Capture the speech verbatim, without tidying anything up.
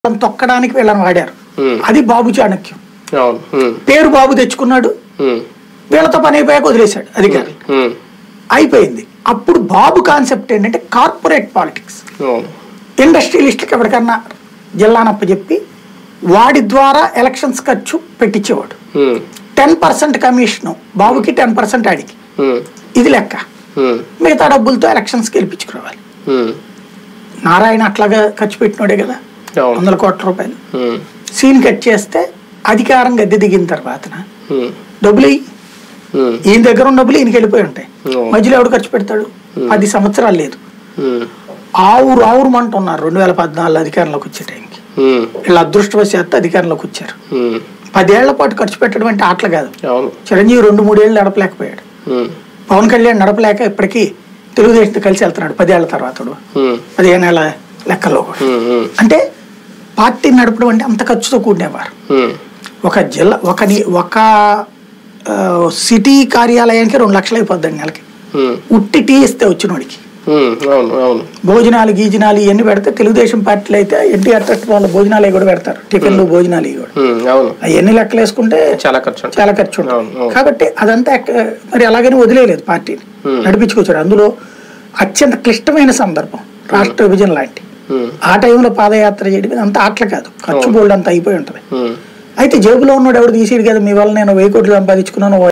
తొక్కడానికి వీళ్ళని వాడారు. అది బాబు చాణక్యం. పేరు బాబు తెచ్చుకున్నాడు, వీళ్ళతో పని అయిపోయాక వదిలేశాడు అధికారులు, అయిపోయింది. అప్పుడు బాబు కాన్సెప్ట్ ఏంటంటే కార్పొరేట్ పాలిటిక్స్. ఇండస్ట్రియలిస్ట్కి ఎవరికన్నా జిల్లానప్ప చెప్పి వాడి ద్వారా ఎలక్షన్స్ ఖర్చు పెట్టించేవాడు. టెన్ పర్సెంట్ కమిషన్ బాబుకి, టెన్ పర్సెంట్ ఆడికి, ఇది లెక్క. మిగతా డబ్బులతో ఎలక్షన్స్ గెలిపించుకురావాలి. నారాయణ అట్లాగా ఖర్చు పెట్టినోడే కదా, వందల కోట్ల రూపాయలు. సీన్ కట్ చేస్తే అధికారం గద్దె దిగిన తర్వాత డబ్బులు ఈయన దగ్గర ఉన్న డబ్బులు ఈయనకి వెళ్ళిపోయి ఉంటాయి. మధ్యలో ఎవడు ఖర్చు పెడతాడు? పది సంవత్సరాలు లేదు, ఆవురు ఆవురు ఉన్నారు. రెండు వేల పద్నాలుగు అధికారంలోకి వచ్చే టైంకి వీళ్ళ అదృష్టవశాత్తు అధికారంలోకి వచ్చారు. పదేళ్ల పాటు ఖర్చు పెట్టడం అంటే ఆటలు కాదు. చిరంజీవి రెండు మూడేళ్ళు నడపలేకపోయాడు, పవన్ కళ్యాణ్ నడపలేక ఇప్పటికీ తెలుగుదేశంతో కలిసి వెళ్తున్నాడు పదేళ్ల తర్వాత, పదిహేను ఏళ్ళ లెక్కల్లో కూడా. అంటే పార్టీ నడపడం అంటే అంత ఖర్చుతో కూడినవారు. ఒక జిల్లా ఒక ఒక సిటీ కార్యాలయానికి రెండు లక్షలు అయిపోద్దండి నెలకి. ఉట్టి టీ ఇస్తే వచ్చిన వాడికి భోజనాలు గీజనాలు ఇవన్నీ పెడితే, తెలుగుదేశం పార్టీలు అయితే ఎన్టీఆర్ ట్రస్ట్ వాళ్ళ భోజనాలు కూడా పెడతారు, టిఫిన్లు భోజనాలు కూడా. అవన్నీ లెక్కలు వేసుకుంటే చాలా ఖర్చు చాలా ఖర్చు ఉంటుంది. కాబట్టి అదంతా మరి అలాగని వదిలేయలేదు, పార్టీని నడిపించుకొచ్చాడు. అందులో అత్యంత క్లిష్టమైన సందర్భం రాష్ట్ర విభజన లాంటి ఆ టైంలో పాదయాత్ర చేయడం అంత ఆటలు కాదు, ఖర్చు బోల్డ్ అంతా అయిపోయి ఉంటది. అయితే జేబులో ఉన్నాడు ఎవడు తీసేది కదా, మీ వల్ల నేను వెయ్యి కోట్లు సంపాదించుకున్నాను